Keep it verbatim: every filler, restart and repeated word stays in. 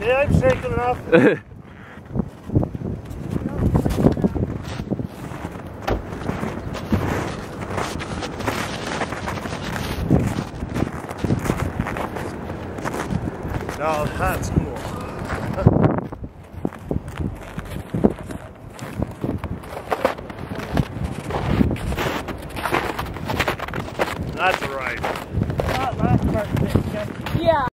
Yeah, I'm shaking enough. Now that's cool. That's right. That last part, yeah.